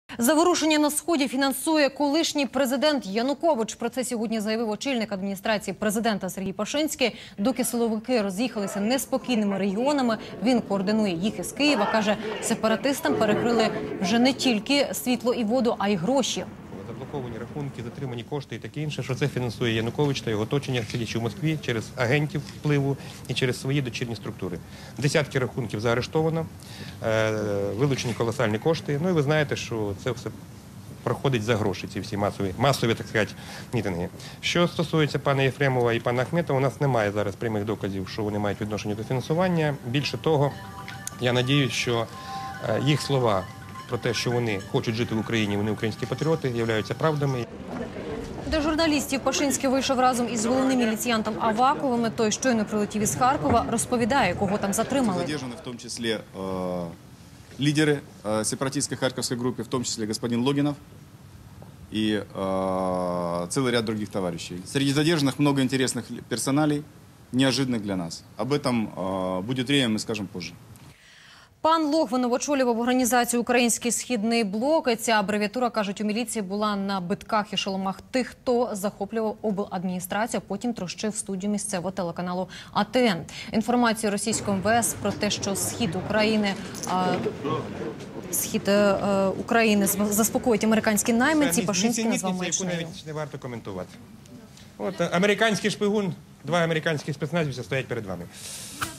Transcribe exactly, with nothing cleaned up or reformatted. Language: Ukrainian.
Заворушення на Сході фінансує колишній президент Янукович. Про це сьогодні заявив очільник адміністрації президента Сергій Пашинський. Доки силовики роз'їхалися неспокійними регіонами, він координує їх із Києва. Каже, сепаратистам перекрили вже не тільки світло і воду, а й гроші. Заблоковані рахунки, затримані кошти і таке інше, що це фінансує Янукович та його оточення, сидячи в Москві, через агентів впливу і через свої дочірні структури. Десятки рахунків заарештовано, вилучені колосальні кошти. Ну і ви знаєте, що це все проходить за гроші, ці всі масові, масові, так сказати, мітинги. Що стосується пана Єфремова і пана Ахметова, у нас немає зараз прямих доказів, що вони мають відношення до фінансування. Більше того, я надіюсь, що їх слова про те, що вони хочуть жити в Україні, вони українські патріоти, являються правдами. До журналістів Пашинський вийшов разом із головним міліціянтом Аваковим. Той щойно прилетів із Харкова, розповідає, кого там затримали. Задержаны в том числе э, лидеры э, сепаратистской харьковской группы, в том числе господин Логинов и э, целый ряд других товарищей. Среди задержанных много интересных персоналей, неожиданных для нас. Об этом э, будет время, мы скажем позже. Пан Логвинов очолював організацію «Український східний блок». Ця абревіатура, кажуть у міліції, була на битках і шоломах тих, хто захоплював обладміністрацію, а потім трощив студію місцевого телеканалу А Те Ен. Інформацію російського Ем Ве Ес про те, що схід України, а, схід а, України заспокоїть американські найманці, Пашинський назвав маячнею. Яку навіть не варто коментувати. От американський шпигун, два американських спецназівця стоять перед вами.